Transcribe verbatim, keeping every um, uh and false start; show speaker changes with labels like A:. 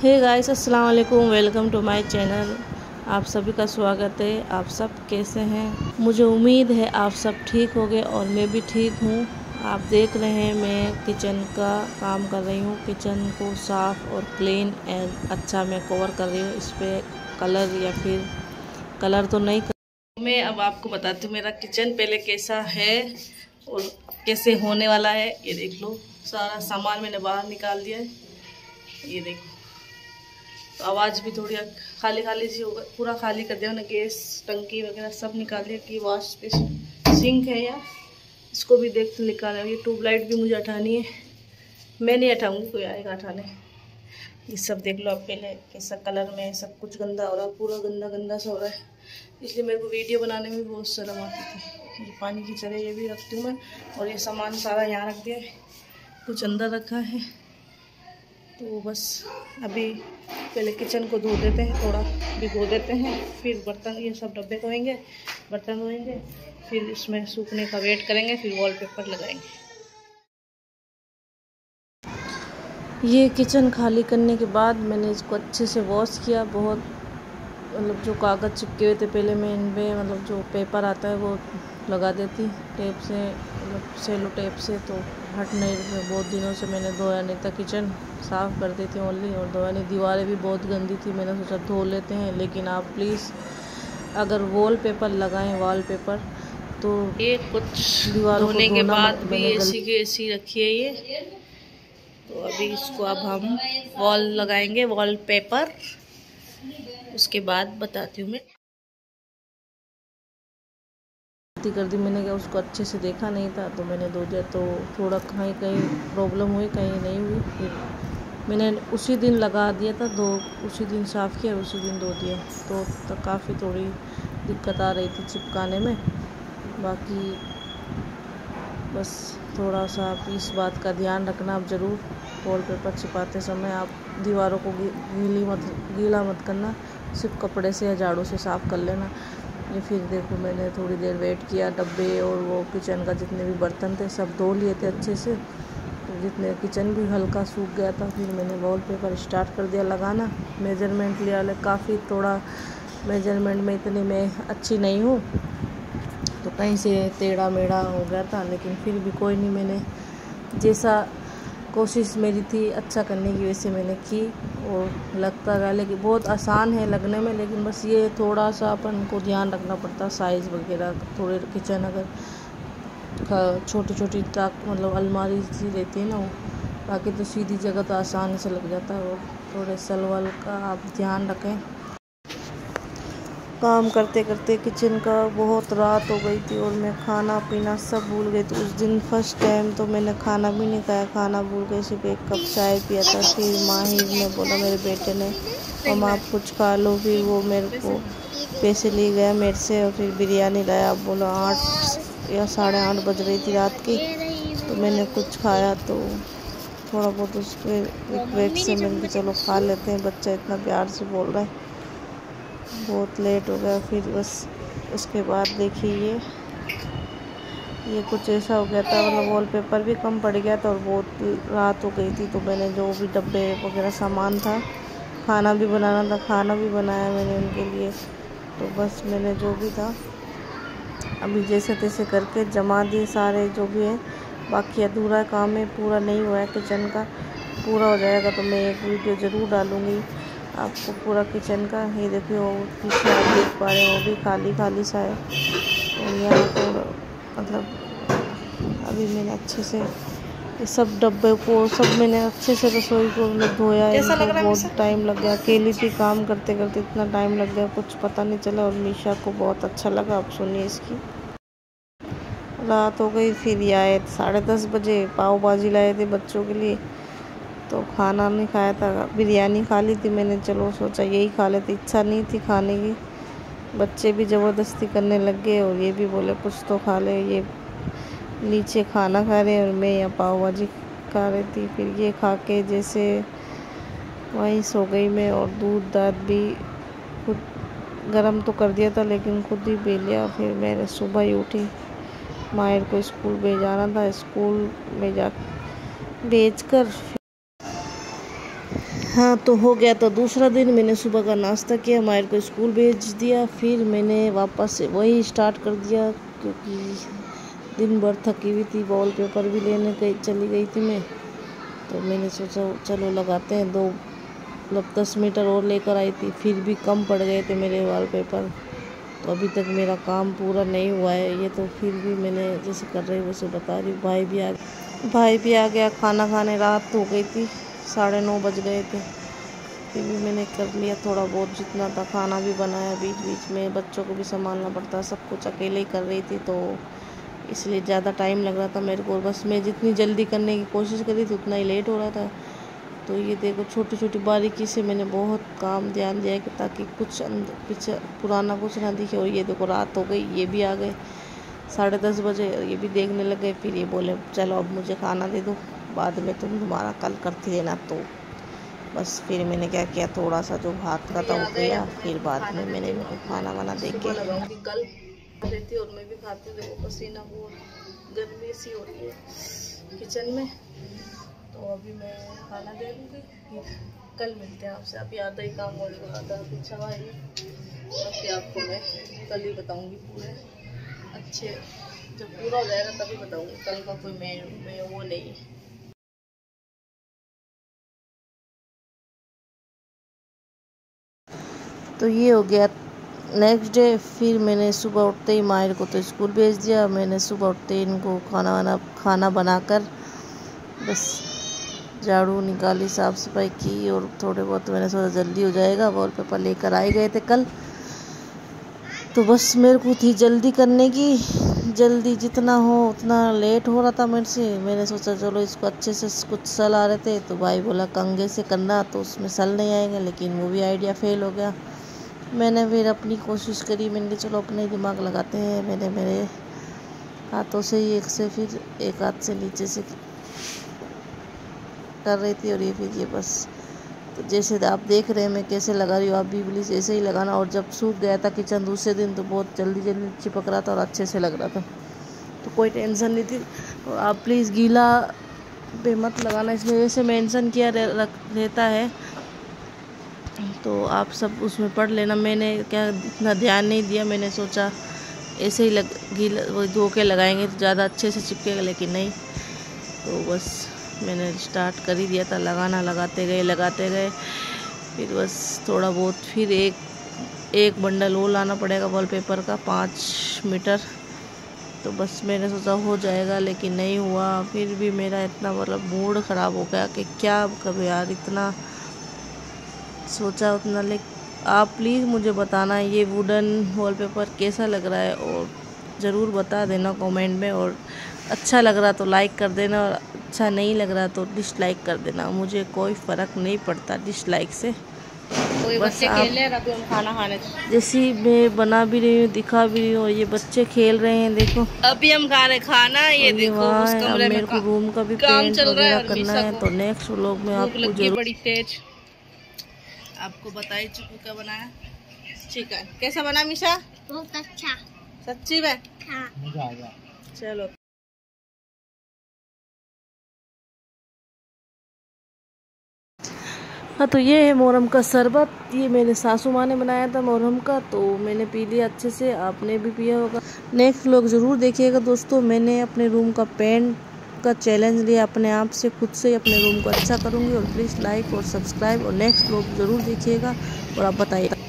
A: हे guys, अस्सलाम वालेकुम। Welcome to my channel. आप सभी का स्वागत है। आप सब कैसे हैं? मुझे उम्मीद है आप सब ठीक होंगे और मैं भी ठीक हूँ। आप देख रहे हैं मैं किचन का काम कर रही हूँ। किचन को साफ़ और क्लीन एंड अच्छा मैं कवर कर रही हूँ। इस पर कलर या फिर कलर तो नहीं कर। मैं अब आपको बताती हूँ मेरा किचन पहले कैसा है और कैसे होने वाला है। ये देख लो, सारा सामान मैंने बाहर निकाल दिया है। ये देखो, तो आवाज़ भी थोड़ी खाली खाली सी होगा। पूरा खाली कर दिया ना, गैस टंकी वगैरह सब निकाल दिया कि वॉश बेसिन सिंक है यार, इसको भी देख निकाल है। ये ट्यूबलाइट भी मुझे हटानी है। मैं नहीं हटाऊंगी, कोई आएगा हटाने। ये सब देख लो आप पहले कैसा कलर में सब कुछ गंदा हो रहा है, पूरा गंदा गंदा सा हो रहा है। इसलिए मेरे को वीडियो बनाने में बहुत शर्म आती थी। ये पानी की तरह ये भी रखती हूँ मैं। और ये सामान सारा यहाँ रख दिया है, कुछ अंदर रखा है। तो बस अभी पहले किचन को धो देते हैं, थोड़ा भिगो देते हैं, फिर बर्तन ये सब डब्बे धोएंगे, बर्तन धोएंगे, फिर इसमें सूखने का वेट करेंगे, फिर वॉलपेपर लगाएंगे। ये किचन खाली करने के बाद मैंने इसको अच्छे से वॉश किया। बहुत मतलब जो कागज़ चिपके हुए थे पहले मैं इनमें मतलब जो पेपर आता है वो लगा देती टेप से, मतलब सेलो टेप से, तो हट नहीं रहे। बहुत दिनों से मैंने धोया नहीं था, किचन साफ़ कर देती हूँ ओनली। और धोया नहीं, दीवारें भी बहुत गंदी थी, मैंने सोचा धो लेते हैं। लेकिन आप प्लीज़ अगर वॉल पेपर लगाएँ वॉल पेपर तो ये कुछ दीवारों धोने के बाद भी ऐसी की ऐसी रखी है ये। तो अभी इसको अब हम वॉल लगाएंगे, वॉल पेपर। उसके बाद बताती हूँ मैं। गलती कर दी मैंने, क्या उसको अच्छे से देखा नहीं था तो मैंने धो दिया। तो थोड़ा कहीं कहीं प्रॉब्लम हुई, कहीं नहीं हुई। फिर मैंने उसी दिन लगा दिया था, दो उसी दिन साफ़ किया, उसी दिन धो दिया। तो, तो काफ़ी थोड़ी दिक्कत आ रही थी चिपकाने में। बाकी बस थोड़ा सा आप इस बात का ध्यान रखना आप ज़रूर, वॉलपेपर छिपाते समय आप दीवारों को गीली मत गीला मत करना, सिर्फ कपड़े से या झाड़ू से साफ़ कर लेना। ये फिर देखो मैंने थोड़ी देर वेट किया, डब्बे और वो किचन का जितने भी बर्तन थे सब धो लिए थे अच्छे से। तो जितने किचन भी हल्का सूख गया था, फिर मैंने वॉलपेपर स्टार्ट कर दिया लगाना। मेजरमेंट लिया, ले काफ़ी थोड़ा मेजरमेंट में इतनी मैं अच्छी नहीं हूँ, तो कहीं से टेढ़ा मेढ़ा हो गया था। लेकिन फिर भी कोई नहीं, मैंने जैसा कोशिश मेरी थी अच्छा करने की वैसे मैंने की। और लगता रहा, लेकिन बहुत आसान है लगने में, लेकिन बस ये थोड़ा सा अपन को ध्यान रखना पड़ता साइज़ वगैरह। थोड़े किचन अगर छोटी छोटी ताक मतलब अलमारी सी रहती है ना वो, बाकी तो सीधी जगह तो आसानी से लग जाता है। और थोड़े सलवल का आप ध्यान रखें। काम करते करते किचन का बहुत रात हो गई थी और मैं खाना पीना सब भूल गई थी। उस दिन फर्स्ट टाइम तो मैंने खाना भी नहीं खाया, खाना भूल गई, सिर्फ एक कप चाय पिया था। फिर माहिर ने बोला, मेरे बेटे ने, हम आप कुछ खा लो। फिर वो मेरे को पैसे ले गया मेरे से और फिर बिरयानी लाया। अब बोला आठ या साढ़े आठ बज रही थी रात की, तो मैंने कुछ खाया। तो थोड़ा बहुत उसके रिक्वेस्ट से मैंने चलो खा लेते हैं, बच्चा इतना प्यार से बोल रहा है। बहुत लेट हो गया। फिर बस उसके बाद देखिए ये ये कुछ ऐसा हो गया था, मतलब वॉलपेपर भी कम पड़ गया था और बहुत रात हो गई थी। तो मैंने जो भी डब्बे वगैरह सामान था, खाना भी बनाना था, खाना भी बनाया मैंने उनके लिए। तो बस मैंने जो भी था अभी जैसे तैसे करके जमा दिए सारे जो भी है। बाकी अधूरा काम है, पूरा नहीं हुआ है किचन का। पूरा हो जाएगा तो मैं एक वीडियो ज़रूर डालूँगी आपको पूरा किचन का। ये देखिए वो पीछे आप देख पा रहे हैं, वो भी खाली खाली सा है। और यहाँ तो मतलब अभी मैंने अच्छे से ये सब डब्बे को सब मैंने अच्छे से रसोई को धोया है। बहुत टाइम लग गया, अकेली थी, काम करते करते इतना टाइम लग गया कुछ पता नहीं चला। और मीशा को बहुत अच्छा लगा। आप सुनिए इसकी। रात हो गई, फिर ये आए साढ़े दस बजे, पाव भाजी लाए थे बच्चों के लिए। तो खाना नहीं खाया था, बिरयानी खा ली थी मैंने, चलो सोचा यही खा लेती, इच्छा नहीं थी खाने की। बच्चे भी ज़बरदस्ती करने लग गए और ये भी बोले कुछ तो खा ले। ये नीचे खाना खा रहे और मैं यहाँ पाव भाजी खा रही थी। फिर ये खा के जैसे वहीं सो गई मैं। और दूध दाद भी खुद गरम तो कर दिया था लेकिन खुद ही पी लिया। फिर मैंने सुबह ही उठी, माहिर को स्कूल भेजाना था, स्कूल में जा भेज कर हाँ, तो हो गया तो दूसरा दिन। मैंने सुबह का नाश्ता किया, मायर को स्कूल भेज दिया, फिर मैंने वापस से वही स्टार्ट कर दिया क्योंकि दिन भर थकी हुई थी। वॉल पेपर भी लेने गई चली गई थी मैं, तो मैंने सोचा चलो लगाते हैं। दो मतलब दस मीटर और लेकर आई थी, फिर भी कम पड़ गए थे मेरे वॉल पेपर, तो अभी तक मेरा काम पूरा नहीं हुआ है ये। तो फिर भी मैंने जैसे कर रही वैसे बता रही। भाई भी आ भाई भी आ गया खाना खाने। रात हो गई थी, साढ़े नौ बज गए थे, फिर भी मैंने कर लिया थोड़ा बहुत जितना था। खाना भी बनाया, बीच बीच में बच्चों को भी संभालना पड़ता, सब कुछ अकेले ही कर रही थी, तो इसलिए ज़्यादा टाइम लग रहा था मेरे को। बस मैं जितनी जल्दी करने की कोशिश करी थी उतना ही लेट हो रहा था। तो ये देखो छोटी छोटी बारीकी से मैंने बहुत काम ध्यान दिया कि ताकि कुछ अंदर पीछे पुराना कुछ ना दिखे। और ये देखो रात हो गई, ये भी आ गए साढ़े दस बजे, ये भी देखने लग गए। फिर ये बोले चलो अब मुझे खाना दे दो, बाद में तुम तुम्हारा कल करती रहना। तो बस फिर मैंने क्या किया, थोड़ा सा जो भात का था वो किया, फिर बाद में मैंने इनको खाना वाना दे के कल देती और मैं भी खाती हूँ। देखो पसीना बहुत गर्मी सी हो रही है किचन में, तो अभी मैं खाना दे दूँगी, फिर कल मिलते हैं आपसे। अभी आधा ही काम हो रहा, आधा पीछा हुआ है, बाकी आपको मैं कल ही बताऊँगी पूरे अच्छे। जब पूरा हो जाएगा तभी बताऊँगी, कल का कोई मैं, मैं वो नहीं है। तो ये हो गया नेक्स्ट डे। फिर मैंने सुबह उठते ही माहिर को तो स्कूल भेज दिया। मैंने सुबह उठते ही इनको खाना वाना खाना बनाकर बस झाड़ू निकाली, साफ़ सफाई की, और थोड़े बहुत मैंने सोचा जल्दी हो जाएगा। वॉलपेपर लेकर आए गए थे कल, तो बस मेरे को थी जल्दी करने की। जल्दी जितना हो उतना लेट हो रहा था मेरे से। मैंने सोचा चलो इसको अच्छे से कुछ सल आ रहे थे, तो भाई बोला कंघे से करना, तो उसमें सल नहीं आएंगे, लेकिन वो भी आइडिया फेल हो गया। मैंने फिर अपनी कोशिश करी, मैंने कहा चलो अपने दिमाग लगाते हैं। मैंने मेरे हाथों से ही एक से फिर एक हाथ से नीचे से कर रही थी, और ये फिर ये बस तो जैसे आप देख रहे हैं मैं कैसे लगा रही हूँ, आप भी प्लीज़ ऐसे ही लगाना। और जब सूख गया था किचन दूसरे दिन, तो बहुत जल्दी जल्दी चिपक रहा था और अच्छे से लग रहा था, तो कोई टेंशन नहीं थी। और आप प्लीज़ गीला पे मत लगाना, इसमें जैसे मेंशन किया रख रहता है, तो आप सब उसमें पढ़ लेना। मैंने क्या इतना ध्यान नहीं दिया, मैंने सोचा ऐसे ही लग गीला वो धो के लगाएंगे तो ज़्यादा अच्छे से चिपकेगा, लेकिन नहीं। तो बस मैंने स्टार्ट कर ही दिया था लगाना, लगाते गए लगाते गए फिर बस थोड़ा बहुत, फिर एक एक बंडल वो लाना पड़ेगा वॉलपेपर का पाँच मीटर। तो बस मैंने सोचा हो जाएगा, लेकिन नहीं हुआ। फिर भी मेरा इतना मतलब मूड ख़राब हो गया कि क्या कभी यार, इतना सोचा उतना। ले आप प्लीज़ मुझे बताना ये वुडन वॉलपेपर कैसा लग रहा है, और ज़रूर बता देना कमेंट में। और अच्छा लग रहा तो लाइक कर देना, और अच्छा नहीं लग रहा तो डिसलाइक कर देना। मुझे कोई फ़र्क नहीं पड़ता डिसलाइक से।
B: कोई बच्चे खेल रहे हैं, अभी हम खाना खाने
A: जैसी मैं बना भी रही हूँ, दिखा भी रही हूँ, और ये बच्चे खेल रहे हैं। देखो
B: अभी हम खा रहे खाना, ये देखो उस कमरे में
A: मेरे को रूम का भी पेंट वगैरह करना है, तो नेक्स्ट व्लॉग में आपको जरूर।
B: बड़ी तेज आपको बताइए चिकू क्या बनाया, चिकन कैसा बना मिशा?
C: बहुत अच्छा।
B: सच्ची में?
C: हाँ।
B: मजा आ गया। चलो
A: हाँ, तो ये है मोहर्रम का शरबत। ये मेरे सासू माँ ने बनाया था मोहर्रम का, तो मैंने पी लिया अच्छे से। आपने भी पिया होगा। नेक्स्ट व्लॉग ज़रूर देखिएगा दोस्तों। मैंने अपने रूम का पेंट का चैलेंज लिया अपने आप से, खुद से अपने रूम को अच्छा करूँगी। और प्लीज़ लाइक और सब्सक्राइब और नेक्स्ट व्लॉग ज़रूर देखिएगा, और आप बताइए।